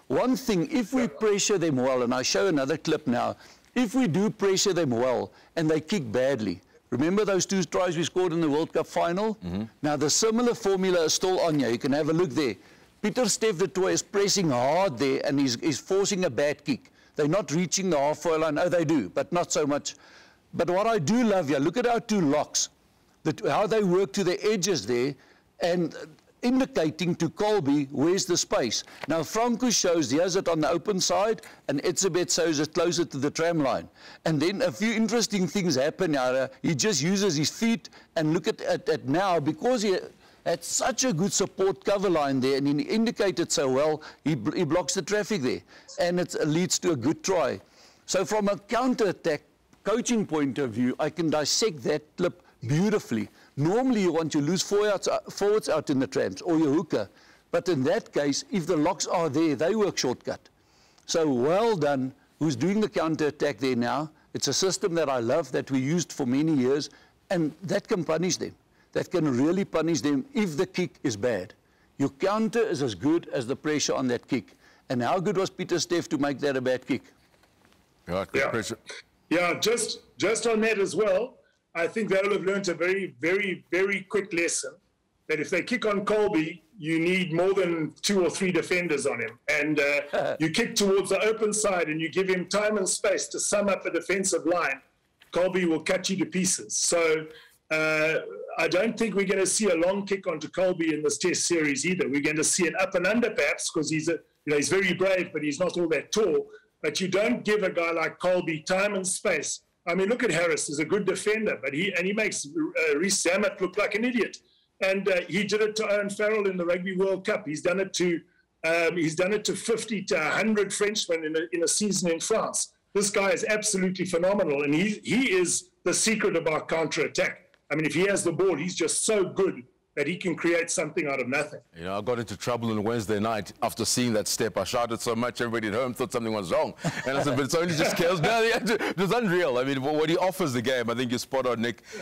one thing, if we pressure them well, and I show another clip now, if we do pressure them well and they kick badly, remember those 2 tries we scored in the World Cup final? Now, the similar formula is still on here. You can have a look there. Pieter-Steph du Toit is pressing hard there, and he's forcing a bad kick. They're not reaching the halfway line. Oh, they do, but not so much. But what I do love here, look at our 2 locks, how they work to the edges there, and indicating to Colby where's the space. Now, Franco shows he has it on the open side, and Etzebeth shows it closer to the tram line. And then a few interesting things happen here. He just uses his feet, and look at now, because he had such a good support cover line there, and he indicated so well, he blocks the traffic there, and it leads to a good try. So from a counter-attack coaching point of view, I can dissect that clip beautifully. Normally you want to lose forwards out in the trams or your hooker, but in that case, if the locks are there, they work shortcut. So well done, who's doing the counter-attack there now. It's a system that I love, that we used for many years, and that can punish them. That can really punish them if the kick is bad. Your counter is as good as the pressure on that kick. And how good was Pieter-Steph to make that a bad kick? Yeah, just on that as well, I think they'll have learned a very, very, very quick lesson that if they kick on Colby, you need more than 2 or 3 defenders on him. And you kick towards the open side and you give him time and space to sum up a defensive line, Colby will cut you to pieces. So I don't think we're going to see a long kick onto Colby in this test series either. We're going to see an up and under perhaps, because he's very brave, but he's not all that tall. But you don't give a guy like Colby time and space. I mean, look at Harris. He's a good defender, but he makes Rhys Zammit look like an idiot. And he did it to Owen Farrell in the Rugby World Cup. He's done it to 50 to 100 Frenchmen in a season in France. This guy is absolutely phenomenal, and he is the secret of our counter-attack. I mean, if he has the ball, he's just so good that he can create something out of nothing. You know, I got into trouble on Wednesday night after seeing that step. I shouted so much, everybody at home thought something was wrong. And I said, but it's only just chaos. No, it was unreal. I mean, what he offers the game, I think you're spot on, Nick.